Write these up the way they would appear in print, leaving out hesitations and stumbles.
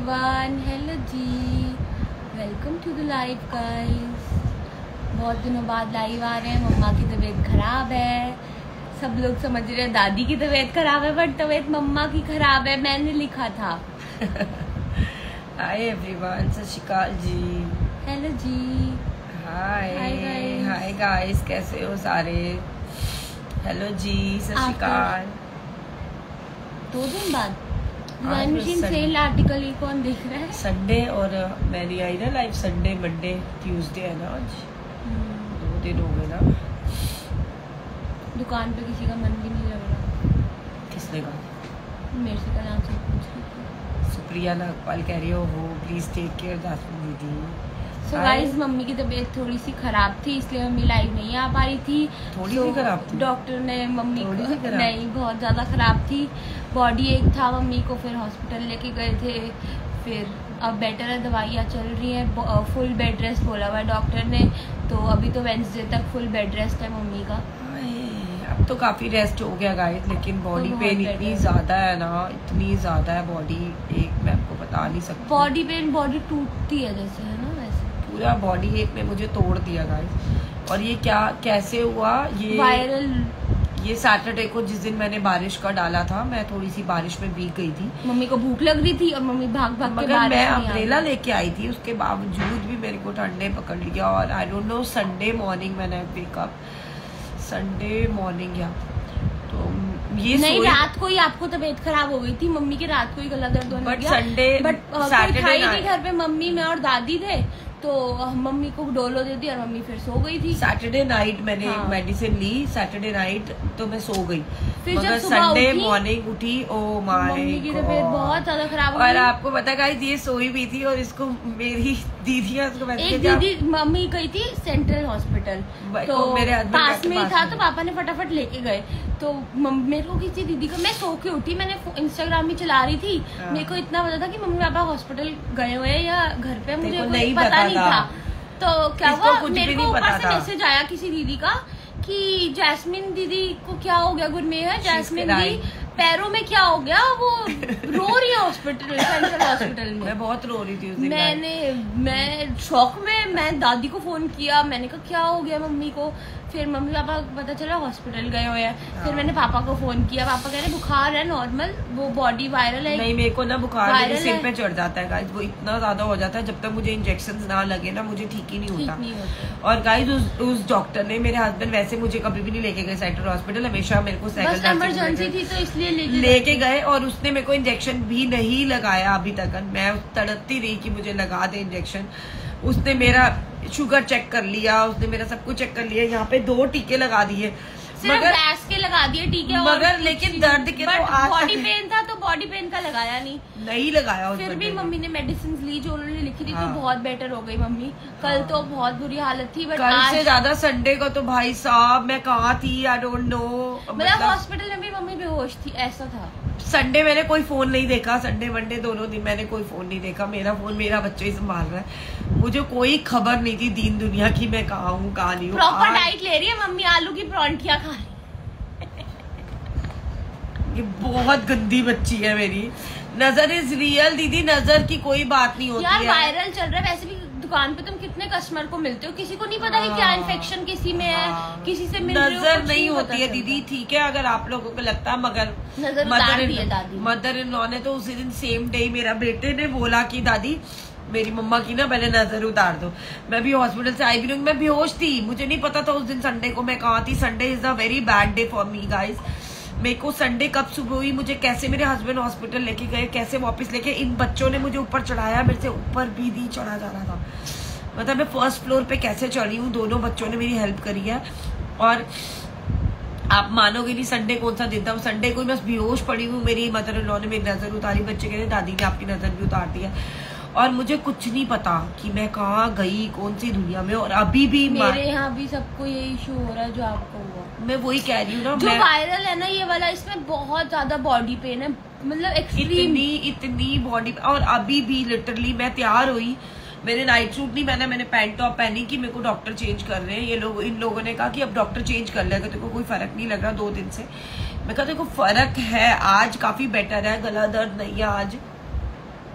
Everyone, hello जी, welcome to the live guys. बहुत दिनों बाद लाइव आ रहे हैं। मम्मा की तबीयत खराब है। सब लोग समझ रहे हैं दादी की तबीयत खराब है, बट तबीयत मम्मा की खराब है। मैंने लिखा था। हाय एवरीवन, सत श्री अकाल जी। हेलो जी। हाय गाइस, कैसे हो सारे? हेलो जी, सत श्री अकाल। 2 दिन बाद डिजाइन मशीन सेल आर्टिकल, ये कौन देख रहा है? संडे और मेरी आई ना लाइव। संडे, मंडे, ट्यूसडे है ना आज। 2 दिन हो गए ना। दुकान पे किसी का मन भी नहीं लग रहा। किसने कहा? मेरे से कल आपसे पूछ। सुप्रिया नागपाल कह रही हो प्लीज टेक केयर जासमीन दीदी। सो गाइस, मम्मी की तबीयत थोड़ी सी खराब थी, इसलिए मम्मी लाइव नहीं आ पा रही थी। थोड़ी सी खराब थी? डॉक्टर ने मम्मी को नहीं, बहुत ज्यादा खराब थी। बॉडी एक था मम्मी को, फिर हॉस्पिटल लेके गए थे। फिर अब बेटर है, दवाइयाँ चल रही हैं। फुल बेड रेस्ट बोला हुआ है डॉक्टर ने, तो अभी तो वेडनेसडे तक फुल बेड रेस्ट है मम्मी का। अब तो काफी रेस्ट हो गया गाइस, लेकिन बॉडी पेन इतनी ज्यादा है ना, इतनी ज्यादा है बॉडी, एक मैं आपको बता नहीं सकती। बॉडी पेन, बॉडी टूटती है जैसे, है ना वैसे। पूरा बॉडी एक ने मुझे तोड़ दिया गाइस। और ये क्या कैसे हुआ? ये वायरल। ये सैटरडे को जिस दिन मैंने बारिश का डाला था, मैं थोड़ी सी बारिश में भीग गई थी। मम्मी को भूख लग रही थी और मम्मी भाग भाग के मगर मैं अम्ब्रेला लेके आई थी, उसके बावजूद भी मेरे को ठंडे पकड़ लिया। और I don't know, Sunday morning मैंने पिकअप, संडे मॉर्निंग या तो ये नहीं, रात को ही आपको तबीयत खराब हो गई थी मम्मी की। रात को ही गला दर्द होने लगा। बट सैटरडे नहीं, घर पे मम्मी, मैं और दादी थे, तो मम्मी को डोलो दे दी और मम्मी फिर सो गई थी। सैटरडे नाइट मैंने मेडिसिन ली, सैटरडे नाइट तो मैं सो गई। फिर मगर संडे मॉर्निंग उठी, ओ माय गॉड, मम्मी की तबीयत बहुत ज्यादा खराब हो गई। और आपको पता गाइस, ये सोई भी थी और इसको मेरी दीदी एक दीदी, मम्मी गई थी सेंट्रल हॉस्पिटल, तो मेरे पास में ही था, तो पापा ने फटाफट लेके गए। तो मेरे को किसी दीदी को, मैं सो के उठी, मैंने इंस्टाग्राम ही चला रही थी। मेरे को इतना पता था कि मम्मी पापा हॉस्पिटल गए हुए या घर पे, मुझे नहीं पता नहीं था। तो क्या हुआ, मेरे को ऊपर से मैसेज आया किसी दीदी का कि जैस्मिन दीदी को क्या हो गया, गुड में है जैस्मिन दी, पैरों में क्या हो गया, वो रो रही है हॉस्पिटल, सेंट्रल हॉस्पिटल में। मैं बहुत रो रही थी उस दिन। मैं शॉक में, मैं दादी को फोन किया, मैंने कहा क्या हो गया मम्मी को। फिर मम्मी पापा पता चला हॉस्पिटल गए हुए हैं। फिर मैंने पापा को फोन किया, पापा कह रहे बुखार है नॉर्मल, वो बॉडी वायरल है। नहीं, मेरे को ना बुखार मेरे सिर पे चढ़ जाता है गाइस, वो इतना ज्यादा हो जाता है, जब तक मुझे इंजेक्शन ना लगे ना मुझे ठीक ही नहीं होता। और गाइस उस डॉक्टर ने, मेरे हस्बैंड वैसे मुझे कभी भी नहीं लेके गए सेंट्रल हॉस्पिटल, हमेशा मेरे को बस इमरजेंसी थी तो इसलिए लेके गए। और उसने मेरे को इंजेक्शन भी नहीं लगाया अभी तक। मैं तड़पती रही कि मुझे लगा दे इंजेक्शन। उसने मेरा शुगर चेक कर लिया, उसने मेरा सब कुछ चेक कर लिया। यहाँ पे 2 टीके लगा दिए, मगर गैस के लगा दिए टीके, मगर लेकिन दर्द के तो बॉडी पेन था, तो बॉडी पेन का लगाया नहीं लगाया। फिर भी मम्मी ने मेडिसिन ली जो उन्होंने लिखी थी, तो बहुत बेटर हो गई मम्मी। कल तो बहुत बुरी हालत थी, बट कल से ज्यादा संडे को तो भाई साहब मैं कहाँ थी, आई डोंट नो। मतलब हॉस्पिटल में भी मम्मी बेहोश थी, ऐसा था। संडे मैंने कोई फोन नहीं देखा, संडे मंडे दोनों दिन मैंने कोई फोन नहीं देखा। मेरा फोन मेरा बच्चा ही संभाल रहा है। मुझे कोई खबर नहीं थी दीन दुनिया की, मैं कहाँ हूँ कहाँ नहीं हूँ। प्रॉपर डाइट ले रही है मम्मी, आलू की परांठियाँ खा रही। ये बहुत गंदी बच्ची है मेरी। नजर इज रियल दीदी, नजर की कोई बात नहीं होती यार, वायरल चल रहा है। वैसे भी दुकान पे तुम कितने कस्टमर को मिलते हो, किसी को नहीं पता कि क्या इन्फेक्शन किसी में है, किसी से मिल रही हो, नजर नहीं होती है दीदी, ठीक है अगर आप लोगों को लगता है, मगर मदर इन लॉ ने तो उसी दिन सेम डे मेरा बेटे ने बोला कि दादी मेरी मम्मा की ना पहले नजर उतार दो। मैं भी हॉस्पिटल से आई भी नहीं, मैं बेहोश थी, मुझे नहीं पता था उस दिन संडे को मैं कहाँ थी। Sunday is a very bad day for me guys. मेरे को संडे कब सुबह हुई, मुझे कैसे मेरे हस्बैंड हॉस्पिटल लेके गए, कैसे वापस लेके, इन बच्चों ने मुझे ऊपर चढ़ाया, मेरे से ऊपर भी नहीं चढ़ा जा रहा था। मतलब मैं फर्स्ट फ्लोर पे कैसे चढ़ी हूँ, दोनों बच्चों ने मेरी हेल्प करी है। और आप मानोगे नहीं, संडे कौन सा दिन था, संडे को बस बेहोश पड़ी हूँ। मेरी मदर इन लॉ ने मेरी नजर उतारी, बच्चे कह रहे दादी ने आपकी नजर भी उतार दिया। और मुझे कुछ नहीं पता कि मैं कहाँ गई, कौन सी दुनिया में। और अभी भी मेरे यहाँ भी सबको ये इशू हो रहा है जो आपको हुआ। मैं वही कह रही हूँ ना, जो वायरल है ना ये वाला, इसमें बहुत ज्यादा बॉडी पेन है, मतलब एक्सट्रीम इतनी बॉडी। और अभी भी लिटरली मैं तैयार हुई, मैंने नाइट सूट नहीं पहना, मैंने पैंट टॉप पहनी कि मेरे को डॉक्टर चेंज कर रहे हैं ये लोग। इन लोगों ने कहा कि अब डॉक्टर चेंज कर लेगा, तेरे को कोई फर्क नहीं लग रहा 2 दिन से। मैं कहा देखो फर्क है, आज काफी बेटर है, गला दर्द नहीं है आज।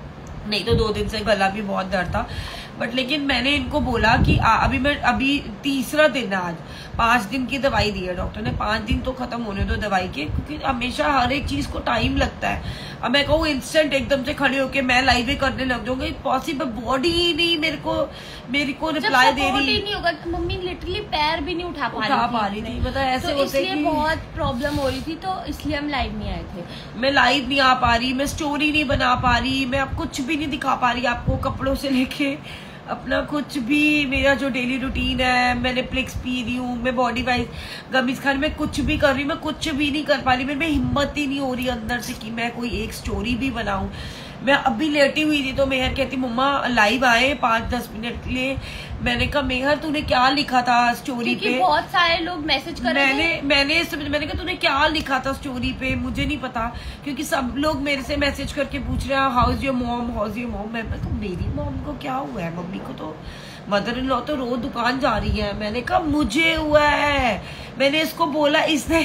नहीं तो 2 दिन से गला भी बहुत दर्द था। बट लेकिन मैंने इनको बोला कि अभी तीसरा दिन है आज, 5 दिन की दवाई दी है डॉक्टर ने, 5 दिन तो खत्म होने दो दवाई के, क्योंकि हमेशा हर एक चीज को टाइम लगता है। अब मैं कहूँ इंस्टेंट एकदम से खड़े होके मैं लाइव करने लग जाऊंगी, पॉसिबल बॉडी ही नहीं मेरे को रिप्लाई दे रही नहीं होगा। मम्मी लिटरली पैर भी नहीं उठा पा रही थी, मतलब ऐसे तो इसलिए बहुत प्रॉब्लम हो रही थी, तो इसलिए हम लाइव नहीं आए थे। मैं लाइव नहीं आ पा रही, मैं स्टोरी नहीं बना पा रही, मैं अब कुछ भी नहीं दिखा पा रही आपको, कपड़ों से लेके अपना कुछ भी। मेरा जो डेली रूटीन है, मैंने प्लिक्स पी रही हूँ, मैं बॉडी वाइज गमीज खान में कुछ भी कर रही हूँ, मैं कुछ भी नहीं कर पा रही। मेरे में हिम्मत ही नहीं हो रही अंदर से कि मैं कोई एक स्टोरी भी बनाऊं। मैं अभी लेटी हुई थी तो मेहर कहती मम्मा लाइव आए 5-10 मिनट के लिए। मैंने कहा मेहर तूने क्या लिखा था स्टोरी पे? बहुत सारे लोग मैसेज कर रहे थे। मैंने कहा तूने क्या लिखा था स्टोरी पे, मुझे नहीं पता, क्योंकि सब लोग मेरे से मैसेज करके पूछ रहे हैं how is your mom, how is your mom. मैं तो मेरी मॉम को क्या हुआ है, मम्मी को तो मदर इन लॉ तो रोज दुकान जा रही है। मैंने कहा मुझे हुआ है। मैंने इसको बोला, इसने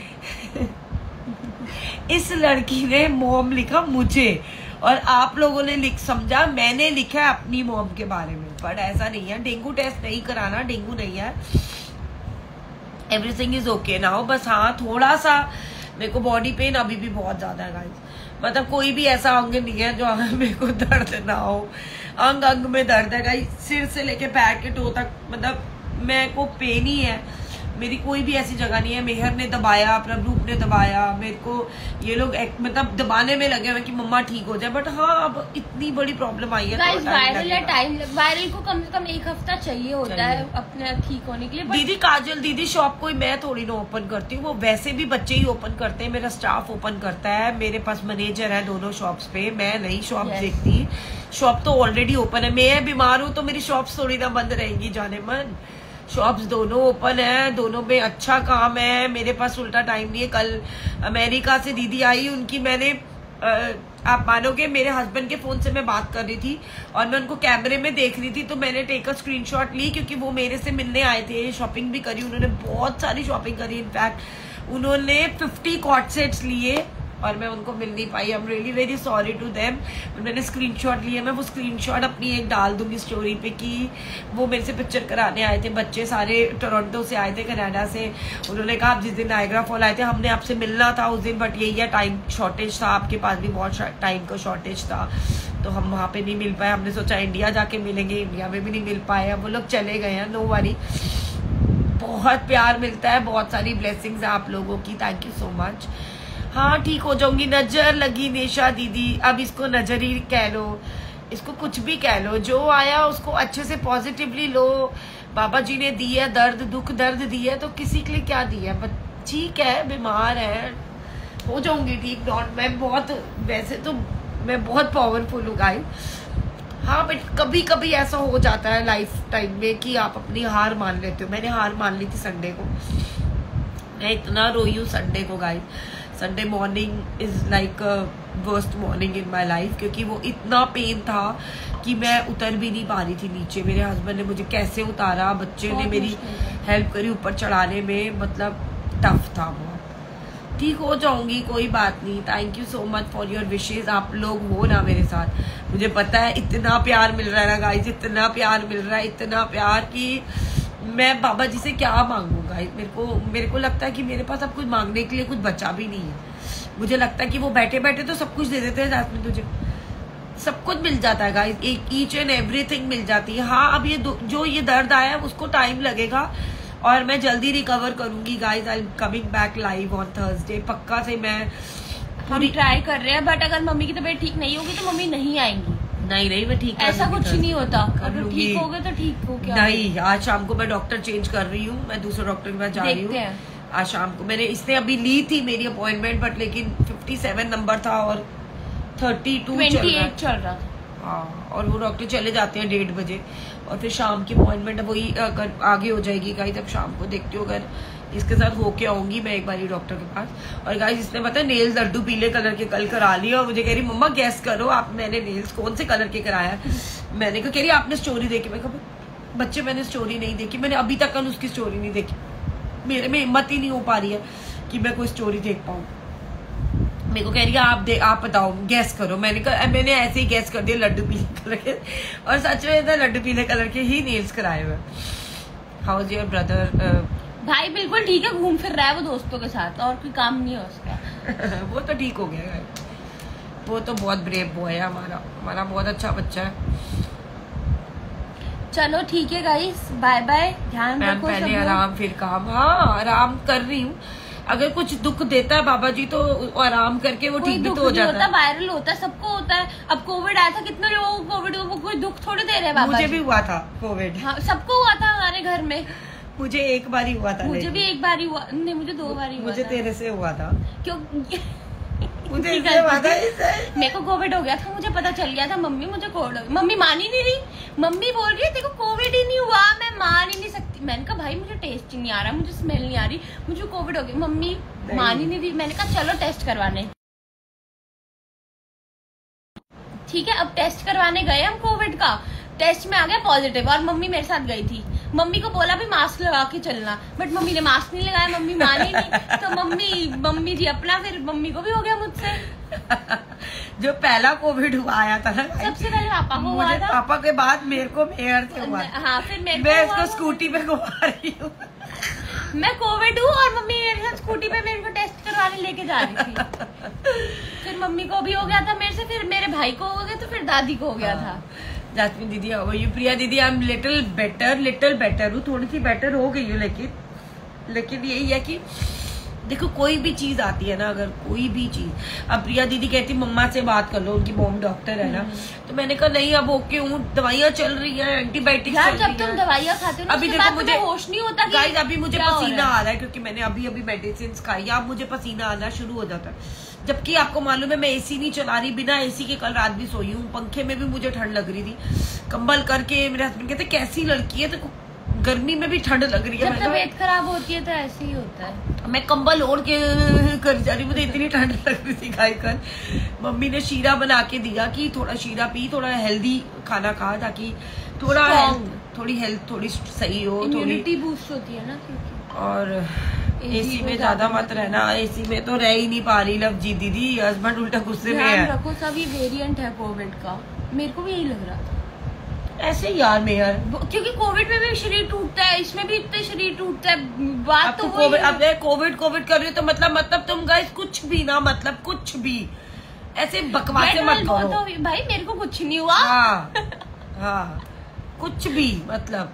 इस लड़की ने मॉम लिखा मुझे, और आप लोगों ने समझा मैंने लिखा है अपनी मॉम के बारे में। बट ऐसा नहीं है, डेंगू टेस्ट नहीं कराना, डेंगू नहीं है, एवरीथिंग इज ओके नाउ। बस हाँ थोड़ा सा मेरे को बॉडी पेन अभी भी बहुत ज्यादा है गाइस, मतलब कोई भी ऐसा अंग नहीं है जो मेरे को दर्द ना हो, अंग अंग में दर्द है गाइस, सिर से लेके पैर के टो तक, मतलब मेरे को पेन ही है। मेरी कोई भी ऐसी जगह नहीं है। मेहर ने दबाया, प्रभरूप ने दबाया, मेरे को ये लोग मतलब दबाने में लगे हुए कि मम्मा ठीक हो जाए। बट हाँ अब इतनी बड़ी प्रॉब्लम आई है, वायरल को कम से कम 1 हफ्ता चाहिए होता है अपने ठीक होने के लिए। दीदी काजल दीदी शॉप कोई मैं थोड़ी ना ओपन करती हूँ, वो वैसे भी बच्चे ही ओपन करते हैं, मेरा स्टाफ ओपन करता है, मेरे पास मैनेजर है दोनों शॉप्स पे, मैं नहीं शॉप देखती। शॉप तो ऑलरेडी ओपन है, मैं बीमार हूँ तो मेरी शॉप्स थोड़ी ना बंद रहेंगी जाने मन। शॉप्स दोनों ओपन है, दोनों में अच्छा काम है, मेरे पास उल्टा टाइम नहीं है। कल अमेरिका से दीदी आई, उनकी मैंने आप मानोगे मेरे हस्बैंड के फोन से मैं बात कर रही थी और मैं उनको कैमरे में देख रही थी, तो मैंने टेक अ स्क्रीनशॉट ली क्योंकि वो मेरे से मिलने आए थे। शॉपिंग भी करी उन्होंने, बहुत सारी शॉपिंग करी, इनफैक्ट उन्होंने 50 कॉट सेट्स लिए और मैं उनको मिल नहीं पाई। I am really very sorry to them. मैंने स्क्रीनशॉट लिया, मैं वो स्क्रीनशॉट अपनी एक डाल दूंगी स्टोरी पे कि वो मेरे से पिक्चर कराने आए थे बच्चे, सारे टोरंटो से आए थे, कनाडा से। उन्होंने कहा आप जिस दिन नायग्रा फॉल आए थे हमने आपसे मिलना था उस दिन, बट यही है टाइम शॉर्टेज था, आपके पास भी बहुत टाइम का शॉर्टेज था तो हम वहाँ पे नहीं मिल पाए। हमने सोचा इंडिया जाके मिलेंगे, इंडिया में भी नहीं मिल पाए, अब वो लोग चले गए हैं। नो वरी, बहुत प्यार मिलता है, बहुत सारी ब्लेसिंग्स है आप लोगों की, थैंक यू सो मच। हाँ ठीक हो जाऊंगी। नजर लगी निशा दीदी, अब इसको नजर ही कह लो, इसको कुछ भी कह लो, जो आया उसको अच्छे से पॉजिटिवली लो। बाबा जी ने दी है दर्द, दुख दर्द दी है तो किसी के लिए क्या दी है, बट ठीक है, बीमार है, हो जाऊंगी ठीक। डॉट मैं बहुत, वैसे तो मैं बहुत पावरफुल हूँ गाइस। हाँ बट कभी कभी ऐसा हो जाता है लाइफ टाइम में कि आप अपनी हार मान लेते हो। मैंने हार मान ली थी संडे को, मैं इतना रोई हूँ संडे को guys. Sunday morning is like worst morning in my life, क्योंकि वो इतना पेन था कि मैं उतर भी नहीं पा रही थी नीचे। मेरे हस्बैंड ने मुझे कैसे उतारा, बच्चे ने मेरी हेल्प करी ऊपर चढ़ाने में, मतलब टफ था बहुत। ठीक हो जाऊंगी, कोई बात नहीं। Thank you so much for your wishes. आप लोग हो ना मेरे साथ, मुझे पता है इतना प्यार मिल रहा है ना गाइस, इतना प्यार मिल रहा है, इतना प्यार कि मैं बाबा जी से क्या मांगूंगा। मेरे को लगता है कि मेरे पास अब कुछ मांगने के लिए कुछ बचा भी नहीं है। मुझे लगता है कि वो बैठे बैठे तो सब कुछ दे देते हैं, जासमीन तुझे सब कुछ मिल जाता है गाइस, एक ईच एंड एवरीथिंग मिल जाती है। हाँ अब ये जो ये दर्द आया है उसको टाइम लगेगा और मैं जल्दी रिकवर करूंगी guys. I am coming back live on Thursday, पक्का से मैं हम ट्राई कर रहे हैं। बट अगर मम्मी की तबीयत ठीक नहीं होगी तो मम्मी नहीं आएंगी। नहीं मैं ठीक, ऐसा कुछ नहीं होता, अगर ठीक हो गए तो ठीक हो। क्या नहीं, आज शाम को मैं डॉक्टर चेंज कर रही हूँ, मैं दूसरे डॉक्टर के पास जा रही हूँ आज शाम को। मैंने इसने अभी ली थी मेरी अपॉइंटमेंट, बट लेकिन 57 नंबर था और 32 चल रहा था। हाँ, और वो डॉक्टर चले जाते हैं 1:30 बजे और फिर शाम की अपॉइंटमेंट वही अगर आगे हो जाएगी गाइस। अब शाम को देखती हूँ, अगर इसके साथ होके आऊंगी मैं एक बार डॉक्टर के पास। और गाइस इसने पता है नेल्स लड्डू पीले कलर के कल करा लिया और मुझे कह रही मम्मा गैस करो आप मैंने नेल्स कौन से कलर के कराया। मैंने कहा, कह रही आपने स्टोरी देखी। मैं कहा बच्चे मैंने स्टोरी नहीं देखी, मैंने अभी तक उसकी स्टोरी नहीं देखी, मेरे में हिम्मत ही नहीं हो पा रही है कि मैं कोई स्टोरी देख पाऊँ। मेरे को कह रही है आप बताओ, गैस करो। मैंने ऐसे ही गैस कर दिया, लड्डू पीले कलर के, और सच में था लड्डू पीले कलर के ही नेल्स कराए हुए। How is your brother? भाई बिल्कुल ठीक है, घूम फिर रहा है वो दोस्तों के साथ, और कोई काम नहीं है उसका। वो तो ठीक हो गया है, वो तो बहुत ब्रेव बॉय है हमारा बहुत अच्छा बच्चा है। चलो ठीक है गाइस, बाय बाय, ध्यान रखो। पहले आराम फिर काम। हाँ आराम कर रही हूँ। अगर कुछ दुख देता है बाबा जी तो आराम करके वो ठीक भी तो हो जाता है। वायरल होता है, सबको होता है। अब कोविड आया था, कितने लोगों को कोविड हुआ, कोई दुख थोड़ी दे रहे हैं बाबा। मुझे भी हुआ था कोविड। हाँ, सबको हुआ था हमारे घर में। मुझे एक बार ही हुआ था। मुझे भी एक बार ही हुआ, नहीं मुझे 2 बार ही हुआ। मुझे तेरे से हुआ था। क्यों? मुझे मेरे को कोविड हो गया था, मुझे पता चल गया था। मम्मी मुझे कोविड, मम्मी मान ही नहीं रही। मम्मी बोल रही है देखो कोविड ही नहीं हुआ, मैं मान ही नहीं सकती। मैंने कहा भाई मुझे टेस्ट ही नहीं आ रहा, मुझे स्मेल नहीं आ रही, मुझे कोविड हो गया। मम्मी मान ही नहीं रही। मैंने कहा चलो टेस्ट करवाने। ठीक है, अब टेस्ट करवाने गए हम कोविड का, टेस्ट में आ गया पॉजिटिव, और मम्मी मेरे साथ गई थी। मम्मी को बोला भी मास्क लगा के चलना, बट मम्मी ने मास्क नहीं लगाया, मम्मी मानी नहीं। तो मम्मी जी अपना, फिर मम्मी को भी हो गया मुझसे। जो पहला कोविड हुआ आया था ना, सबसे पहले पापा को हुआ था। पापा के बाद मेरे को मेयर से हुआ। हाँ, फिर मैं इसको स्कूटी पे घुमा रही हूँ। मैं कोविड हूँ और मम्मी मेरे साथ स्कूटी पे मेरे को टेस्ट करवाने लेके जा रही थी। फिर मम्मी को भी हो गया था मेरे से, फिर मेरे भाई को हो गया, तो फिर दादी को हो गया था। जासमीन दीदी, ये प्रिया दीदी, आई एम लिटिल बेटर हूँ, थोड़ी सी बेटर हो गई हूँ, लेकिन यही है कि देखो कोई भी चीज आती है ना, अगर कोई भी चीज, अब प्रिया दीदी कहती मम्मा से बात कर लो, उनकी मॉम डॉक्टर है ना, तो मैंने कहा नहीं अब ओके हूँ, दवाइयाँ चल रही है, एंटीबायोटिक चल रही है। जब तुम दवाइयाँ खाते हो अभी देखो मुझे होश नहीं होता। गाइस अभी मुझे पसीना आ रहा है, क्योंकि मैंने अभी मेडिसिन खाई, अब मुझे पसीना आना शुरू हो जाता है। जबकि आपको मालूम है मैं एसी नहीं चला रही, बिना एसी के कल रात भी सोई हूँ, पंखे में भी मुझे ठंड लग रही थी, कंबल करके। मेरे हस्बैंड कहते कैसी लड़की है, तो गर्मी में भी ठंड लग रही है। जब तबीयत खराब होती है तो ऐसे ही होता है। मैं कंबल ओढ़ के कर जा रही, मुझे इतनी ठंड लग रही थी। कल मम्मी ने शीरा बना के दिया कि थोड़ा शीरा पी, थोड़ा हेल्दी खाना खा, ताकि थोड़ी हेल्थ थोड़ी सही हो, इम्यूनिटी बूस्ट होती है ना। और एसी में ज्यादा मत रहना, एसी में तो रह ही नहीं पा रही लवजीत दीदी, हस्बैंड उल्टा गुस्से में है। रखो सभी वेरिएंट है कोविड का, मेरे को भी यही लग रहा था। ऐसे यार मेयर, क्योंकि कोविड में भी शरीर टूटता है, इसमें भी इतने शरीर टूटता है। बात तो कोविड, अब कोविड कर रही हो तो मतलब तुम गाइस कुछ भी ना, मतलब कुछ भी ऐसे बकवास मत करो। तो भाई मेरे को कुछ नहीं हुआ। हाँ कुछ भी मतलब।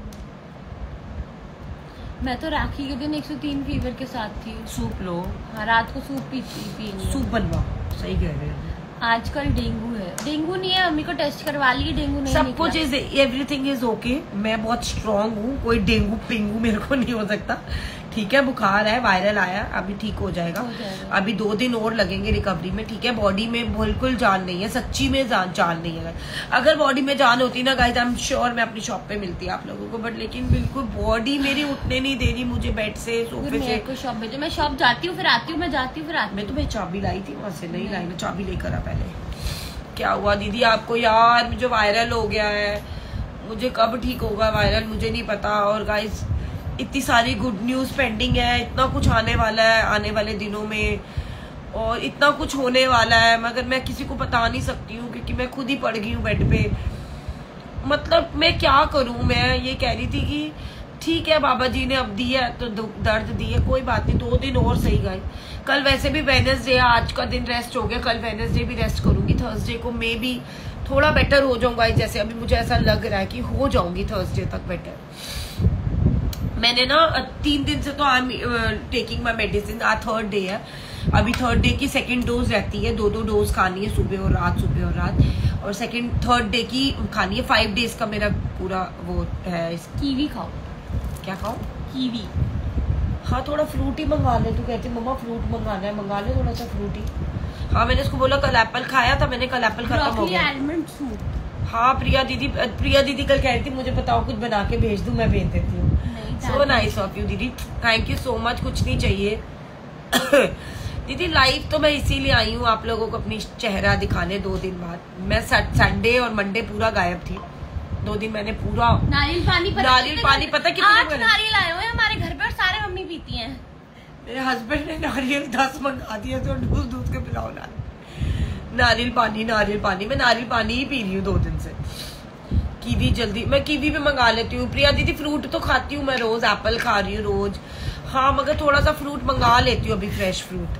मैं तो राखी के दिन 103 फीवर के साथ थी। सूप लो। हाँ, रात को सूप पीती। सूप बनवा, सही कह रहे हैं। आजकल डेंगू है, डेंगू नहीं है, मम्मी को टेस्ट करवा ली, डेंगू नहीं। सब कुछ इज, एवरीथिंग इज ओके। मैं बहुत स्ट्रांग हूँ, कोई डेंगू पिंगू मेरे को नहीं हो सकता। ठीक है, बुखार है, वायरल आया, अभी ठीक हो जाएगा। अभी 2 दिन और लगेंगे रिकवरी में। ठीक है, बॉडी में बिल्कुल जान नहीं है, सच्ची में जान नहीं है। अगर बॉडी में जान होती ना गाइस, आई एम श्योर मैं अपनी शॉप पे मिलती आप लोगों को, बट लेकिन बिल्कुल बॉडी मेरी उठने नहीं दे रही मुझे बेड से, सोफे से। शॉप भेजो, मैं शॉप जाती हूँ फिर आती हूँ, मैं जाती हूँ फिर आती हूँ। मैं तुम्हें चाबी लाई थी वहां से, नहीं लाई, चाबी लेकर आ पहले। क्या हुआ दीदी आपको? यार मुझे वायरल हो गया है, मुझे कब ठीक होगा वायरल मुझे नहीं पता। और गाइस इतनी सारी गुड न्यूज पेंडिंग है, इतना कुछ आने वाला है आने वाले दिनों में, और इतना कुछ होने वाला है, मगर मैं किसी को बता नहीं सकती हूँ, क्योंकि मैं खुद ही पड़ गई हूँ बेड पे। मतलब मैं क्या करूँ? मैं ये कह रही थी कि ठीक है बाबा जी ने अब दिया तो दर्द दिया, कोई बात नहीं, 2 दिन और सही गए। कल वैसे भी वेडनेसडे, आज का दिन रेस्ट हो गया, कल वेडनेसडे भी रेस्ट करूंगी, थर्सडे को मे भी थोड़ा बेटर हो जाऊंगा। जैसे अभी मुझे ऐसा लग रहा है कि हो जाऊंगी थर्सडे तक बेटर। मैंने ना 3 दिन से तो I am taking my medicine, आज 3rd डे है, अभी 3rd डे की 2nd डोज रहती है, 2 डोज खानी है, सुबह और रात, और 3rd डे की खानी है। 5 डेज का मेरा पूरा वो है। कीवी खाओ। क्या खाओ? कीवी। हाँ, थोड़ा फ्रूट ही मंगा ले। तू कहती मम्मा फ्रूट मंगाना है, मंगा ले थोड़ा सा फ्रूट ही। हाँ, मैंने उसको बोला कल एप्पल खाया था मैंने, कल एप्पल खत्म हो गया। हाँ, प्रिया दीदी कल कह रही थी मुझे बताओ कुछ बना के भेज दूं, मैं भेज देती हूँ। सो नाइस ऑफ यू दीदी, थैंक यू सो मच। कुछ नहीं चाहिए दीदी। लाइव तो मैं इसीलिए आई हूँ आप लोगों को अपनी चेहरा दिखाने। 2 दिन बाद मैं संडे और मंडे पूरा गायब थी, 2 दिन मैंने पूरा नारियल पानी पता कितना नारियल आए हुए हमारे घर पे, और सारे मम्मी पीती हैं। मेरे हस्बैंड ने नारियल 10 मंगा दिया तो दूध के पिलाओ नारियल पानी। मैं नारियल पानी ही पी रही हूँ 2 दिन से। कीवी जल्दी, मैं कीवी भी मंगा लेती हूँ। प्रिया दीदी फ्रूट तो खाती हूँ मैं रोज, एप्पल खा रही हूँ रोज, हाँ मगर थोड़ा सा फ्रूट मंगा लेती हूँ अभी, फ्रेश फ्रूट।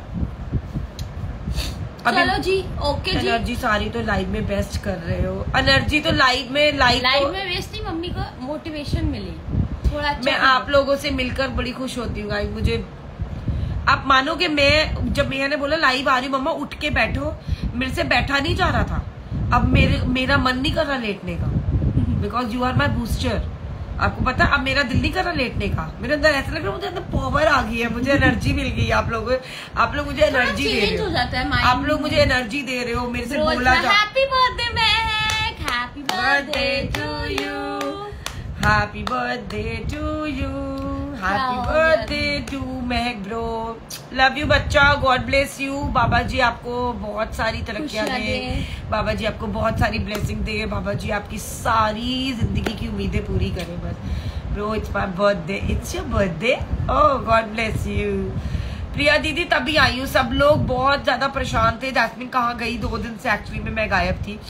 चलो जी, ओके जी। एनर्जी सारी तो लाइव में बेस्ट कर रहे हो, एनर्जी तो लाइव में वेस्ट नहीं, मम्मी को मोटिवेशन मिली थोड़ा अच्छा। मैं आप लोगों से मिलकर बड़ी खुश होती हूँ गाइस। मुझे आप मानोगे, मैं जब मैंने बोला लाइव आ रही मम्मा उठ के बैठो, मेरे से बैठा नहीं जा रहा था। अब मेरा मन नहीं कर रहा लेटने का, because you are my booster. आपको पता, अब मेरा दिल नहीं कर रहा लेटने का, मेरे अंदर ऐसा लग रहा है मुझे अंदर पावर आ गई है, मुझे एनर्जी मिल गई। आप लोग मुझे एनर्जी दे रहे हो, आप लोग मुझे एनर्जी दे रहे हो, मेरे से बोला जा। Happy birthday Mahak, happy birthday to you, happy birthday to you, happy birthday to Mahak bro. Love you बच्चा, गॉड ब्लेस यू। बाबा जी आपको बहुत सारी तरक्कियां दे, बाबा जी आपको बहुत सारी ब्लेसिंग दे, बाबा जी आपकी सारी जिंदगी की उम्मीदें पूरी करें बस। Bro it's my birthday, it's your birthday, oh God bless you. Priya दीदी तभी आई हूँ, सब लोग बहुत ज्यादा परेशान थे, जैस्मिन कहाँ गई 2 दिन से, एक्चुअली में मैं गायब थी।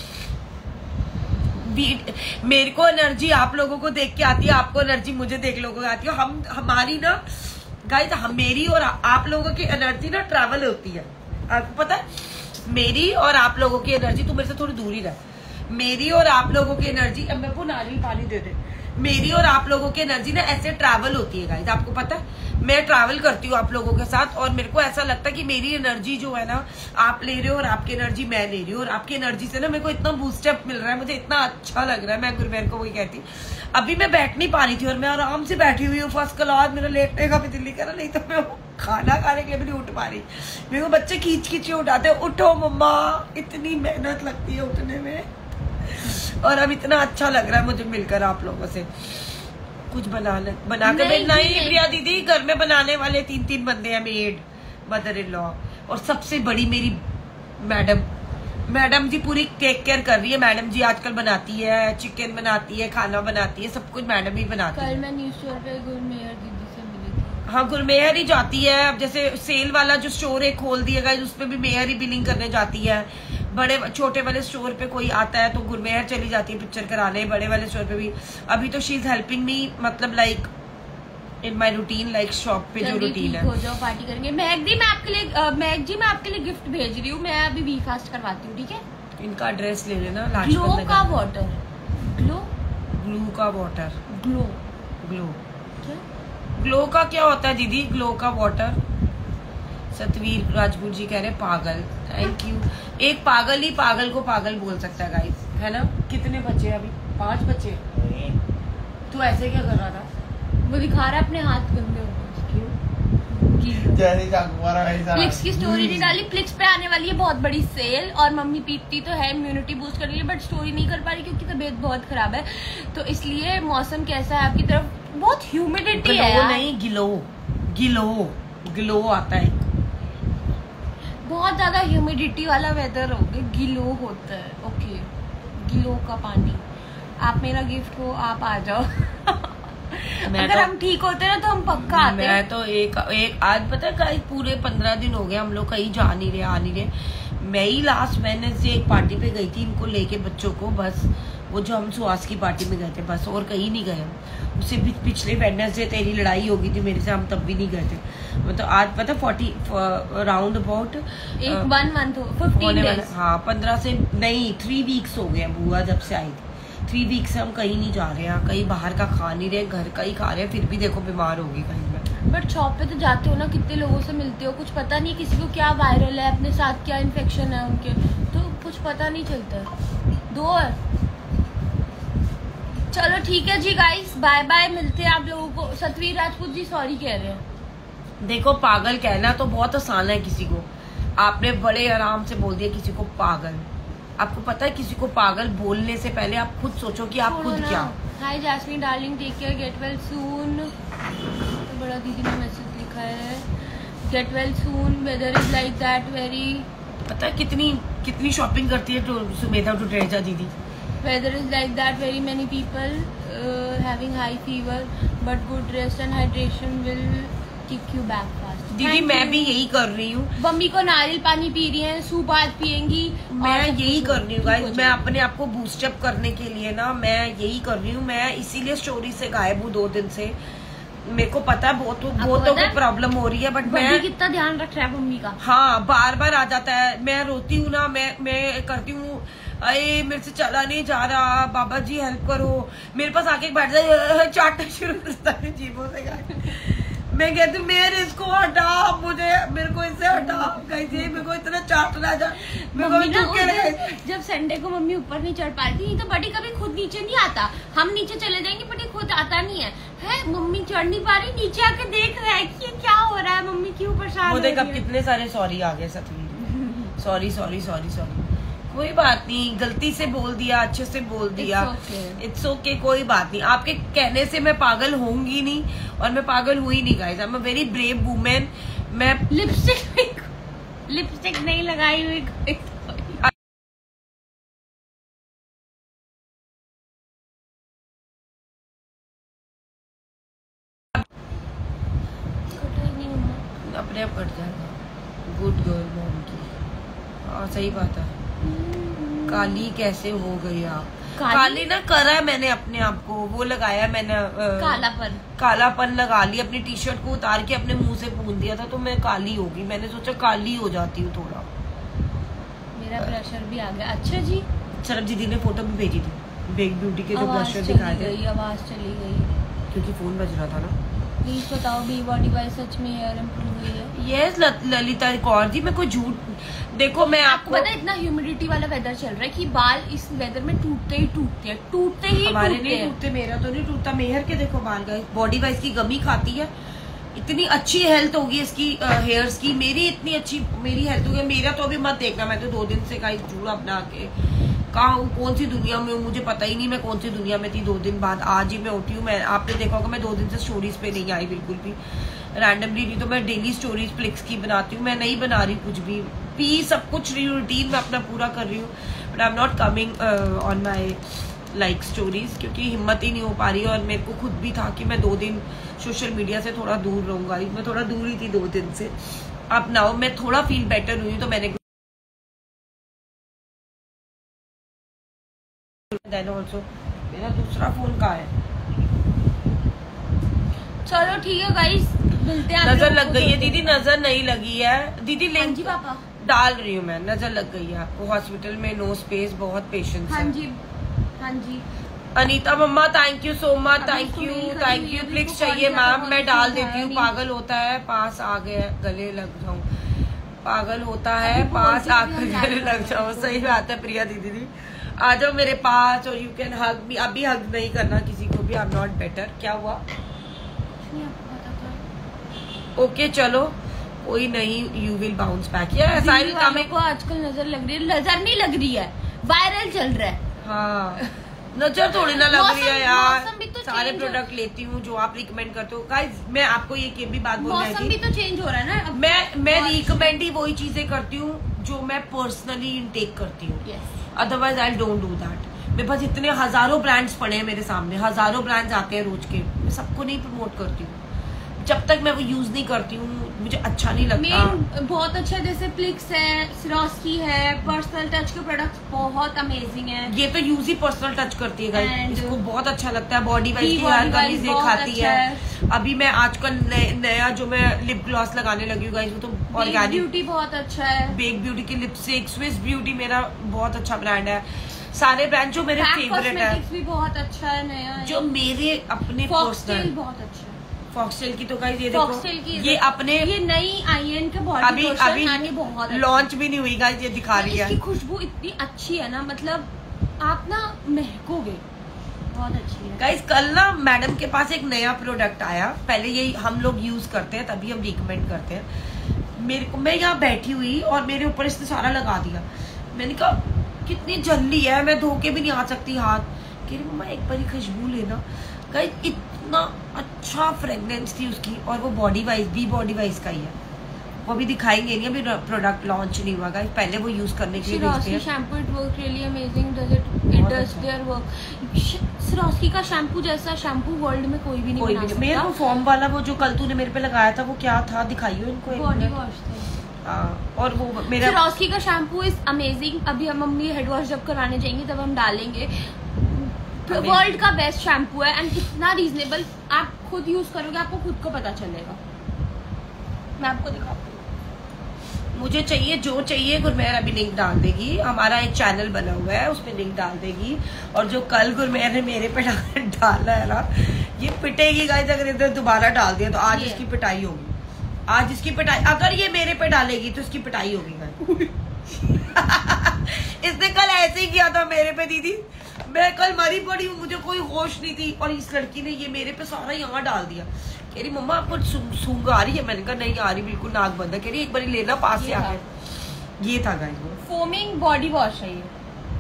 मेरे को एनर्जी आप लोगों को देख के आती है, आपको एनर्जी मुझे देख लोगों को आती है। हमारी ना गाइस, मेरी और आप लोगों की एनर्जी ना ट्रैवल होती है। आपको पता है, मेरी और आप लोगों की एनर्जी, तो मेरे से थोड़ी दूरी रहे, मेरी और आप लोगों की एनर्जी, अब मेरे को नारियल पानी दे दे, मेरी और आप लोगों की एनर्जी ना ऐसे ट्रैवल होती है गाइस। आपको पता है, मैं ट्रैवल करती हूँ आप लोगों के साथ, और मेरे को ऐसा लगता है कि मेरी एनर्जी जो है ना आप ले रहे हो, और आपकी एनर्जी मैं ले रही हूँ, और आपकी एनर्जी से ना मेरे को इतना बूस्टअप मिल रहा है, मुझे इतना अच्छा लग रहा है। मैं गुरमेर को वही कहती, अभी मैं बैठ नहीं पा रही थी और मैं आराम से बैठी हुई हूँ फर्स्ट क्लास, मेरा लेटने का भी दिल नहीं कर रहा, नहीं तो मैं खाना खाने के लिए भी नहीं उठ पा रही। मेरे को बच्चे खींच खींच के उठाते, उठो मम्मा, इतनी मेहनत लगती है उठने में, और अब इतना अच्छा लग रहा है मुझे मिलकर आप लोगों से। कुछ बनाकर नहीं प्रिया दीदी, घर में बनाने वाले 3 बंदे हैं, मेड, मदर इन लॉ, और सबसे बड़ी मेरी मैडम जी पूरी टेक केयर कर रही है। मैडम जी आजकल बनाती है, चिकन बनाती है, खाना बनाती है, सब कुछ मैडम ही बनाती है। कल मैं न्यूज़ स्टोर पे गुरमेहर दीदी से मिली थी। हाँ, गुरमेहर ही जाती है। अब जैसे सेल वाला जो स्टोर है खोल दिया गया, उस पे भी मेहर ही बिलिंग करने जाती है। बड़े छोटे वाले स्टोर पे कोई आता है तो गुरमेहर चली जाती है पिक्चर कराने, बड़े वाले स्टोर पे भी। अभी तो शी इज हेल्पिंग मी, मतलब like in my routine, like shop पे जो रूटीन है। हो जाओ, पार्टी करेंगे। महक जी मैं आपके लिए गिफ्ट भेज रही हूँ, मैं अभी वी फास्ट करवाती हूँ, ठीक है? इनका एड्रेस ले लेना। ग्लो का वाटर, ग्लो का वाटर, क्या ग्लो का क्या होता है दीदी? ग्लो का वाटर। सतवीर राजपूत जी कह रहे पागल, थैंक यू। एक पागल ही पागल को पागल बोल सकता है गाइस, है ना? कितने बचे अभी? 5 बचे। तू ऐसे क्या कर रहा था? वो दिखा रहा है अपने हाथ गंदे हो गए। प्लिक्स की स्टोरी नहीं डाली। प्लिक्स पे आने वाली है बहुत बड़ी सेल, और मम्मी पीती तो है इम्यूनिटी बूस्ट करने के लिए, बट स्टोरी नहीं कर पा रही क्योंकि तबीयत बहुत खराब है। तो इसलिए मौसम कैसा है आपकी तरफ? बहुत ह्यूमिडिटी है। नहीं, गिलो आता है, बहुत ज्यादा ह्यूमिडिटी वाला वेदर हो गया, गिलो होता है। ओके, गिलो का पानी। आप मेरा गिफ्ट हो, आप आ जाओ। अगर हम ठीक होते ना तो हम पक्का आते। मैं तो एक आज पता है कहीं पूरे 15 दिन हो गए हम लोग कहीं जा नहीं रहे, आ नहीं रहे। मैं ही लास्ट वेडनेसडे एक पार्टी पे गई थी इनको लेके, बच्चों को, बस वो जो हम सुहास की पार्टी में गए थे, बस, और कहीं नहीं गए हम। उससे पिछले वेडनेसडे तेरी लड़ाई हो गई थी मेरे से, हम तब भी नहीं गए थे। मतलब आज पता 40 राउंड अबाउट 1 मंथ 15 डेज, हाँ 15 से नहीं 3 वीक्स हो गए बुआ जब से आई थी। 3 वीक से हम कहीं नहीं जा रहे हैं, कहीं बाहर का खा नहीं रहे, घर का ही खा रहे हैं, फिर भी देखो बीमार होगी कहीं में। बट शॉप पे तो जाते हो ना, कितने लोगों से मिलते हो, कुछ पता नहीं किसी को क्या वायरल है, अपने साथ क्या इन्फेक्शन है उनके, तो कुछ पता नहीं चलता। दो चलो ठीक है जी गाइस, बाय बाय, मिलते हैं आप लोगों को। सतवीर राजपूत जी सॉरी कह रहे हैं। देखो पागल कहना तो बहुत आसान है किसी को, आपने बड़े आराम से बोल दिया किसी को पागल। आपको पता है किसी को पागल बोलने से पहले आप खुद सोचो कि आप खुद क्या। Hi Jasmine darling, take care, get well soon. तो बड़ा दीदी ने मैसेज लिखा है, get well soon, weather is like that very. पता है कितनी शॉपिंग करती है सुमेधा टुटेजा दीदी। Weather is like that, very many people having high fever, but good rest and hydration will kick you back fast. दीदी मैं भी यही कर रही हूँ। मम्मी को नारियल पानी पी रही है, सूप आज पियेंगी। मैं यही कर रही हूँ गाइस, मैं अपने आप को बूस्टअप करने के लिए ना मैं यही कर रही हूँ। मैं इसीलिए स्टोरी से गायब हूँ 2 दिन से। मेरे को पता है बहुत तो प्रॉब्लम हो रही है, बट मैं कितना ध्यान रख रहा है मम्मी का। हाँ, बार बार आ जाता है। मैं रोती हूँ ना, मैं करती हूँ, अरे मेरे से चला नहीं जा रहा, बाबा जी हेल्प करो। मेरे पास आके बैठ जाए, चाटना शुरू करता है जीभों से। मैं कहती हूँ मेरे इसको हटा, मेरे को इससे हटा, कहीं मेरे को इतना चाटना जा। जब संडे को मम्मी ऊपर नहीं चढ़ पाती तो बड़ी कभी खुद नीचे नहीं आता। हम नीचे चले जाएंगे, बड़ी खुद आता नहीं है। मम्मी चढ़ नहीं पा रही, नीचे आके देख रहा है कि क्या हो रहा है, मम्मी क्यों परेशान हो रही है। अब कितने सारे सॉरी आ गए Satveer, sorry sorry sorry sorry. कोई बात नहीं, गलती से बोल दिया, अच्छे से बोल दिया, इट्स ओके, कोई बात नहीं। आपके कहने से मैं पागल होंगी नहीं, और मैं पागल हुई नहीं guys. I am a very brave women. मैं लिपस्टिक नहीं लगाई हुई अपने आप कट जाएगा। गुड गर्ल मॉम की। हाँ सही बात है। काली कैसे हो गई आप? काली ना करा है मैंने अपने आप को, वो लगाया मैंने कालापन लगा लिया। अपनी टी शर्ट को उतार के अपने मुंह से पूछ दिया था तो मैं काली होगी। मैंने सोचा काली हो जाती हूँ थोड़ा। मेरा ब्लशर भी आ गया। अच्छा जी, सरब दीदी ने फोटो भी भेजी थी बेक ब्यूटी के जो ब्लशर दिखाए थे। आवाज चली गई क्योंकि फोन बज रहा था ना। प्लीज बताओ बी बॉडी बाय सच में हेयर इंप्रूव हुई है? यस ललिता कौर जी, मैं कोई झूठ, देखो मैं आपको पता है इतना ह्यूमिडिटी वाला वेदर चल रहा है कि बाल इस वेदर में टूटते ही हमारे नहीं टूटते। मेरा तो नहीं टूटता, मेहर के देखो बाल गए। बॉडी वाइज की गमी खाती है। इतनी अच्छी हेल्थ होगी इसकी हेयर्स की, मेरी इतनी अच्छी मेरी हेल्थ होगी। मेरा तो अभी मत देखना, मैं तो 2 दिन से कहीं जूड़ा अपना के कहाँ हूँ, कौन सी दुनिया में हूँ, मुझे पता ही नहीं मैं कौन सी दुनिया में थी। 2 दिन बाद आज ही मैं उठी हूँ। मैं आपने देखा होगा मैं 2 दिन से स्टोरीज पे नहीं आई बिल्कुल भी, रैंडमली। नहीं तो मैं डेली स्टोरीज फ्लिक्स की बनाती हूँ। मैं नहीं बना रही कुछ भी, सब कुछ रूटीन में अपना पूरा कर रही हूँ, but I am not coming on my like stories, क्योंकि हिम्मत ही नहीं हो पा रही है। और मेरे को खुद भी था कि मैं 2 दिन सोशल मीडिया से थोड़ा दूर रहूंगा। मैं थोड़ा दूर ही थी 2 दिन से। अब नाउ मैं थोड़ा फील बेटर हुई तो मैंने ऑल्सो मेरा दूसरा फोन कहाँ है? चलो ठीक है गाइस, मिलते हैं। नजर लग गई है दीदी? नजर नहीं लगी है दीदी, लिंक जी पापा डाल रही हूँ मैं। नजर लग गई है आपको हॉस्पिटल में, नो स्पेस, बहुत पेशेंस। हाँ जी हाँ जी। Anita mamma thank you so much, thank you. फ्लिक्स चाहिए मैम, मैं डाल देती हूँ। पागल होता है पास आ गए गले लग जाऊं, पागल होता है पास आकर गले लग जाऊं। सही बात है प्रिया दीदी, आ जाओ मेरे पास और यू कैन हग मी। अभी हग नहीं करना किसी को भी, आई एम नॉट बेटर। क्या हुआ? ओके चलो कोई नहीं, you will bounce back. Yes I will come. को आजकल नजर लग रही है? नजर नहीं लग रही है, वायरल चल रहा है। हाँ नजर थोड़ी ना लग रही है यार। तो सारे प्रोडक्ट लेती हूँ जो आप रिकमेंड करते हो। गाइस मैं आपको ये भी बात बोल रही थी, मौसम भी तो चेंज हो रहा है ना। मैं रिकमेंड ही वही चीजें करती हूँ जो मैं पर्सनली इनटेक करती हूँ। Otherwise I don't do that. मेरे पास इतने हजारों ब्रांड्स पड़े हैं मेरे सामने, हजारों ब्रांड्स आते हैं रोज के, मैं सबको नहीं प्रमोट करती हूँ जब तक मैं वो यूज नहीं करती हूँ, मुझे अच्छा नहीं लगता। बहुत अच्छा, जैसे फ्लिक्स है, सिरोस्की है, पर्सनल टच के प्रोडक्ट्स बहुत अमेजिंग है। ये तो यूज ही पर्सनल टच करती है गाइस, इसको बहुत अच्छा लगता है। बॉडी वाइज की हर गली से खाती है। अभी मैं आजकल नया जो मैं लिप ग्लॉस लगाने लगी हूँ गाइस, वो तो ऑर्गेनिक ब्यूटी बहुत अच्छा है। बेक ब्यूटी की लिपस्टिक, स्विस ब्यूटी मेरा बहुत अच्छा ब्रांड है। सारे ब्रांड जो मेरे फेवरेट है, भी बहुत अच्छा है नया, जो मेरे अपने पर्सनल बहुत अच्छा है। फॉक्सटेल की तो गाइस ये देखो, ये अपने ये नई आई है इनका बॉडी अभी बहुत लॉन्च भी नहीं हुई गाइस, ये दिखा रही है। इसकी खुशबू इतनी अच्छी है ना, मतलब आप ना महकोगे, बहुत अच्छी है गाइस। कल ना मैडम के पास एक नया प्रोडक्ट आया, पहले यही हम लोग यूज करते हैं तभी हम रिकमेंड करते हैं। मेरे को, मैं यहाँ बैठी हुई और मेरे ऊपर इसने सारा लगा दिया। मैंने कहा कितनी जल्दी है, मैं धो के भी नहीं आ सकती हाथ। कह रही मम्मा एक बारी खुशबू लेना। गाइस इतना अच्छा फ्रेग्रेंस थी उसकी, और वो बॉडी वाइज भी बॉडी वाइज का ही है। वो भी दिखाएंगे नहीं, अभी प्रोडक्ट लॉन्च नहीं हुआ गाइस, पहले वो यूज करने के लिए भेजते हैं। Shampoo it work really amazing, does it does there work. सिरोस्की का शैम्पू जैसा शैम्पू वर्ल्ड में कोई भी नहीं बना सकता। मेरे को फॉर्म वाला वो जो कल तूने मेरे पे लगाया था वो क्या था, दिखाइयो इनको। बॉडी वॉश था। और वो मेरा सिरोस्की का शैम्पू इज अमेजिंग। अभी हम मम्मी हेड वॉश जब कराने जाएंगे तब हम डालेंगे। वर्ल्ड का बेस्ट शैम्पू है एंड कितना रीजनेबल, आप खुद यूज करोगे आपको खुद को पता चलेगा। मैं आपको दिखाऊंगी। मुझे चाहिए जो चाहिए गुरमेहर अभी लिंक डाल देगी, हमारा एक चैनल बना हुआ है उसमें लिंक डाल देगी। और जो कल गुरमेहर ने मेरे पे डाला है ना, ये पिटेगी गाइस अगर इधर दोबारा डाल दिया तो आज इसकी पिटाई होगी। आज इसकी पिटाई, अगर ये मेरे पे डालेगी तो इसकी पिटाई होगी गाइस। इसने कल ऐसे ही किया था मेरे पे दीदी, मैं कल मरी पड़ी हूँ, मुझे कोई होश नहीं थी और इस लड़की ने ये मेरे पे सारा यहाँ डाल दिया। कह रही मम्मा आपको सूंघ आ रही है? मैंने कहा नहीं आ रही, बिल्कुल नाक बंद है। कह रही एक बार लेना पास से आके। ये था गाइस वो फोमिंग बॉडी वॉश है ये।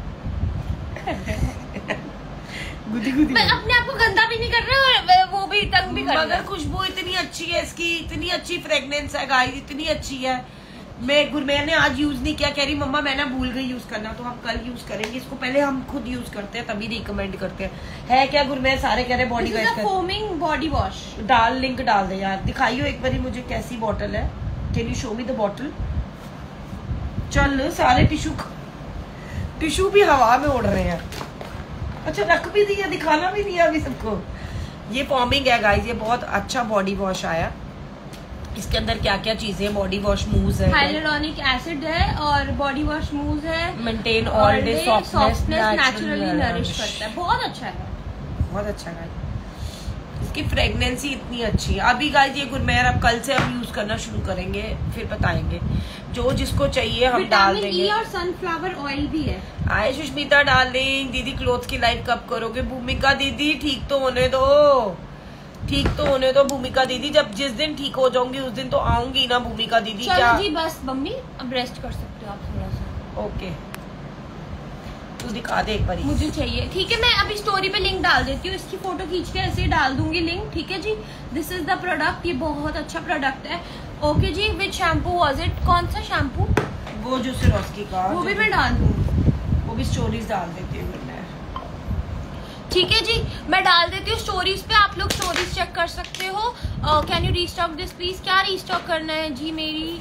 गुदी गुदी मैं अपने आप को गंदा भी नहीं कर रहा और वो भी तंग भी कर रहा। मगर खुशबू इतनी अच्छी है इसकी, इतनी अच्छी फ्रेग्रेंस है गाइस, इतनी अच्छी है। मैं गुरमेहर ने आज यूज नहीं किया, कह रही मम्मा मैं ना भूल गई यूज करना, तो हम कल यूज करेंगे इसको। पहले हम खुद यूज करते हैं तभी रिकमेंड करते हैं। है क्या गुरमेहर? सारे कह रहे body wash foaming body wash डाल, लिंक डाल दे यार, दिखाइयो एक बारी मुझे कैसी बॉटल है। Can you show me the bottle? चल सारे टिश्यू भी हवा में उड़ रहे हैं। अच्छा रख भी दिया, दिखाना भी दिया अभी सबको। ये फॉर्मिंग है गाइस, ये बहुत अच्छा बॉडी वॉश आया। इसके अंदर क्या क्या चीजें, बॉडी वॉश मूव्स है, हाइलुरोनिक एसिड है और बॉडी वॉश मूव्स है, maintain all day softness naturally nourish करता है। बहुत अच्छा है, बहुत अच्छा है। इसकी फ्रेग्रेंस ही इतनी अच्छी है। अभी गाइस ये गुरमेहर अब कल से हम यूज करना शुरू करेंगे, फिर बताएंगे जो जिसको चाहिए हम डाल देंगे। विटामिन ई और सनफ्लावर ऑयल भी है। आए सुष्मिता डार्लिंग, दीदी क्लोथ्स की लाइव कब करोगे? भूमिका दीदी ठीक तो होने दो, ठीक तो होने दो भूमिका दीदी, जब जिस दिन ठीक हो जाऊंगी उस दिन तो आऊंगी ना भूमिका दीदी। चलो जी बस मम्मी अब रेस्ट कर सकते हो आप थोड़ा सा। ओके तू दिखा दे एक बार। मुझे चाहिए, ठीक है मैं अभी स्टोरी पे लिंक डाल देती हूँ, इसकी फोटो खींच के ऐसे ही डाल दूंगी लिंक, ठीक है जी। दिस इज द प्रोडक्ट, ये बहुत अच्छा प्रोडक्ट है। ओके जी, विच शैम्पू वॉज इट? कौन सा शैम्पू? वो जो सिरोस्की का, वो भी मैं डाल दूंगी, वो भी स्टोरीज डाल देती हूँ मैं। ठीक है जी, मैं डाल देती हूँ स्टोरीज पे, आप लोग स्टोरीज चेक कर सकते हो। Can you restock this please? क्या रीस्टॉक करना है जी मेरी?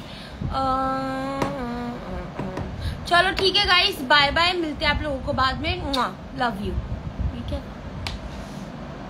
चलो ठीक है गाइस, बाय बाय, मिलते हैं आप लोगों को बाद में। Love you.